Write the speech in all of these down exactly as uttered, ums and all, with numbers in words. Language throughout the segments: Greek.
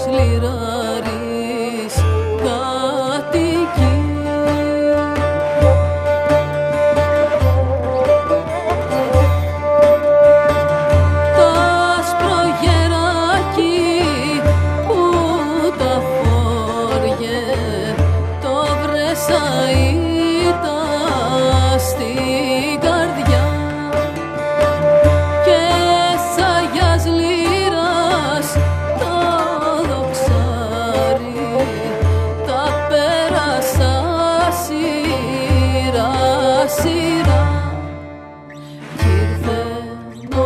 λιράρης κατοικεί. Τα σπρογεράκι που τα φόργε το βρέσα ήταν στην καρδιά και σαγιάς λίρας τα δοξάρι τα πέρασα σειρά σειρά κι ήρθε ο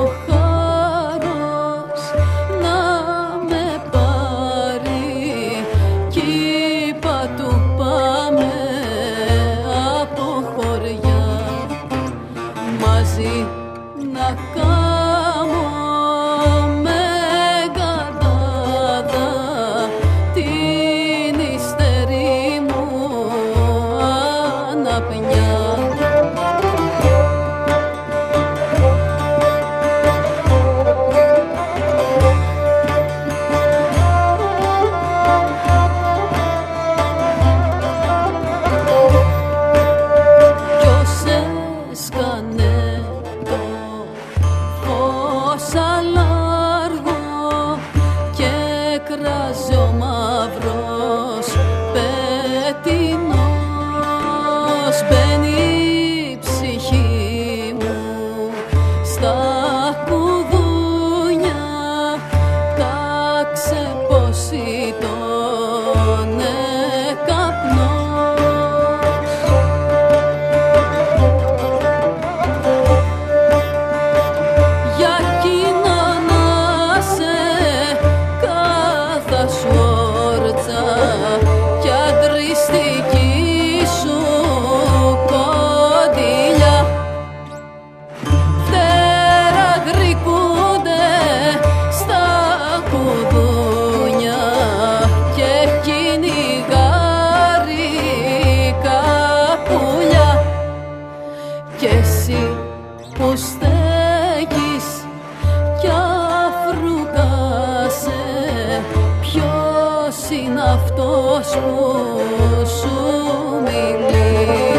χάρος να με πάρει κι είπα του πάμε από χωριά μαζί να κάμω με κατάδα την υστερή μου αναπνιά. Ποιος έσκανε το φως αλάργο και κράζει ο μαύρος πετεινός. Μπαίνει η ψυχή μου στα κουδούνια τα ξεπώσει τον καπνός. Για εκείνα να σε κάθε σου όρτσα κι αντριστική σου κοντιλιά φτερά γρικούνται στα κουδούνια και κυνηγάρει καπουλιά κι εσύ που στέκεις κι αφρουκάσαι ποιος είναι αυτός που σου μιλεί.